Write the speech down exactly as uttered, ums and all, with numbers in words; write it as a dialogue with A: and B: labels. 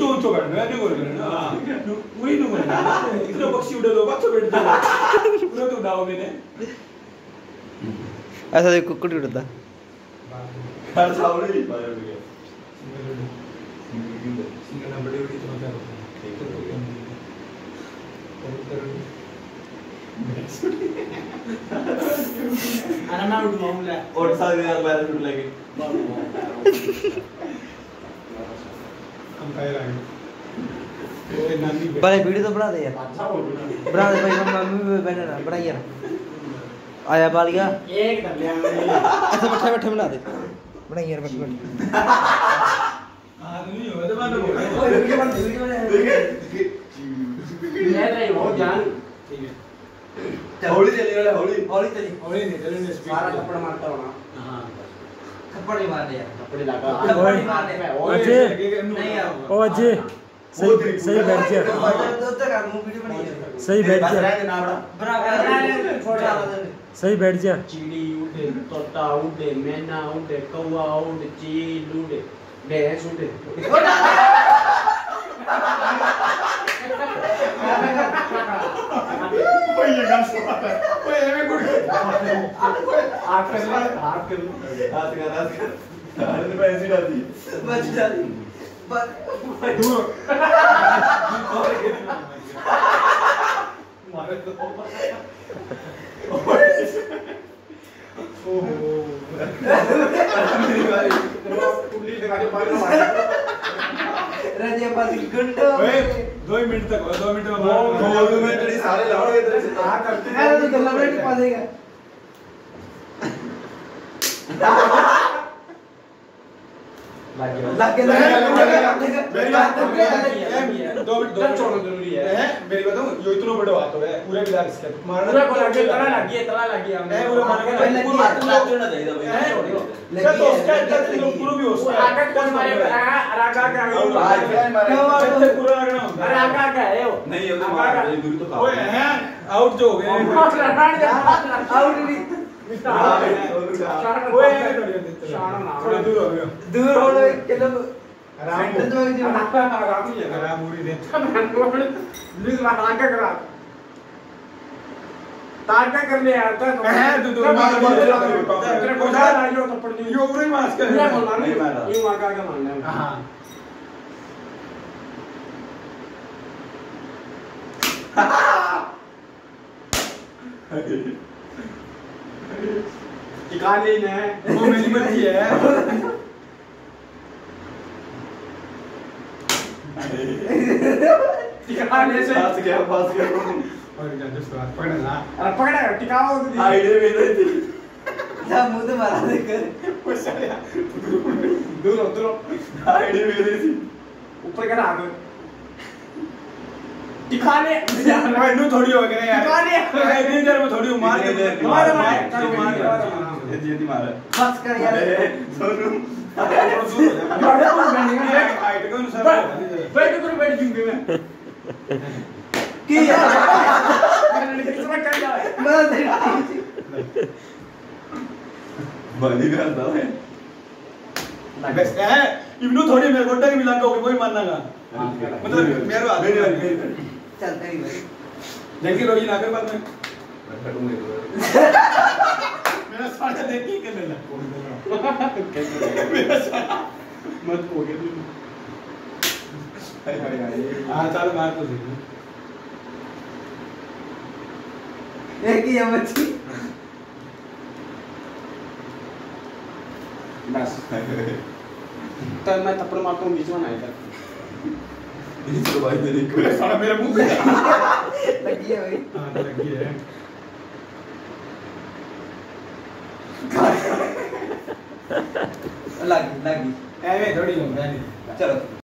A: ऊंचो ऊंचो काढणं नाही करू ना उडी नको इकडे पक्षी उडतो बच्चा भेटतो पूरा तो दाव मैंने
B: ऐसा देखो कुकुट उड़ता
C: हर सावले ही मारे उड़ गया
A: सिंगल नंबर उड़ी तो मजा आता
D: अरे मैं उड़ मामला
C: और सारे यार पैराशूट लेके
A: हम खाए रहे ओए नानी
B: भाई वीडियो तो बना दे यार
D: अच्छा बोल
B: बना दे भाई मम्मी भी बना ना बना यार आया बाल गया
D: एक कर लिया मैंने
B: ऐसे बैठे बैठे बना दे बना यार बैठ बैठ
A: हां नहीं हो तो बंद हो
D: ओए वीडियो बन वीडियो बन मैं रही बहुत जान
A: ठीक है
C: हौली चली वाले हौली
D: हौली चली
A: हौली नहीं चलने स्पीड
D: सारा थप्पड़ मारता हूं ना
A: हां
D: थप्पड़ नहीं मारने यार
C: थप्पड़ लगा
D: थप्पड़ नहीं मारने मैं
A: अजय
D: नहीं यार
E: ओ अजय सही सही बैठ जा
D: दो तक मुंह वीडियो बनी है
E: सही बैठ जा
C: ना बड़ा
D: बराबर छोटा
E: सही बैठ जा
D: चिड़ी उड़े तोता उड़े मैना उड़े कौवा उड़े चील उड़े भैंस उड़े
A: ओए ये गाल सुना है ओए एवे गुड
D: हाथ कर ले हाथ कर ले
C: हाथ कर हाथ कर अरे तो ऐसी डाली
D: बच जाती बस
A: दूर
C: मारे तो
A: ओहो
C: मेरी बारी
A: कुंडली लगा के पार मार
D: रजिया पास घंटों
A: ओए दो मिनट तक दो मिनट में मार
C: दो मिनट तेरी सारे लौड़े इधर से
A: हां करते
D: अरे तो गल्ला में पा देगा लग गया
A: मेरी बात दो मिनट दो छोड़ना जरूरी है मेरी बात हूं यो इतना बड़ा बात है पूरा बिला इसका मारना
D: पूरा को लग गया तला लग गया तला लग गया
A: नहीं पूरा मार के
C: पूरा हाथ लग जाना चाहिए भाई
A: क्या तो उसका क्या पूरा भी उसका
D: आका कौन मारेगा आका का
A: मारे पूरा लगना
D: अरे आका का है वो
C: नहीं ये तो मार ये दूर तो
A: ओए हैं आउट जो हो गए
D: आउट नहीं
A: ओए थोड़ा दूर हो गया
D: दूर हो गए चलो
A: आराम
D: सेंटर में जी
A: आराम ही है आराम पूरी दे
D: प्लीज मैं आका करा तारका कर ले यार तो
A: है तू तो मार मार
D: तेरे को जा रहा है यो थप्पड़ नहीं
A: यो पूरी मार कर
D: ये बोलना
C: नहीं मारा
D: ये आका का मानना है
A: हां
D: टिका नहीं है
A: वो मेरी मर्जी है
D: टिका नहीं से
C: फंस गया फंस गया
A: और क्या दोस्त बात पकड़ना
D: अरे पकड़ा टिकाओ तो
C: आईडी में नहीं थी
D: जा मुंह तो मारा दे कर
A: वो साले
D: दूर हो दूर
C: आईडी में नहीं थी
D: ऊपर करा आगे टिका ले
A: भाई नु थोड़ी हो गए यार
D: टिका ले
A: इतनी देर में थोड़ी मार के
D: मार मार
A: मार
C: ये जी नहीं मारा
D: बस कर यार
C: सोनू
D: बड़ा बोल बनी है
A: हाइट के अनुसार
D: बैठ कर बैठ जूंगे मैं की यार किसमें कर जाए मैं
C: बनी करता है
A: बस है इब्नू थोड़ी मेरे गोड्डा के मिला के वही मानना का मतलब मेरे हाथ
C: मेरी बारी मेरी बारी
D: चल तेरी भाई
A: देखिए रोजी ना कर बाद में
C: मैं करूंगा
A: मेरा सारा देख के कर लेना मेरा सारा मत हो गया तू हां चल मार तो सही
D: एक ही है बच्ची बस तो मैं थप्पड़ मारता हूं बीच में ना इधर
C: इसको भाई तेरी को
A: साला मेरे मुंह पे
D: लगी है भाई
A: हां लगी है
D: लगी लगी
A: एवे थोड़ी हो रहा है
D: चलो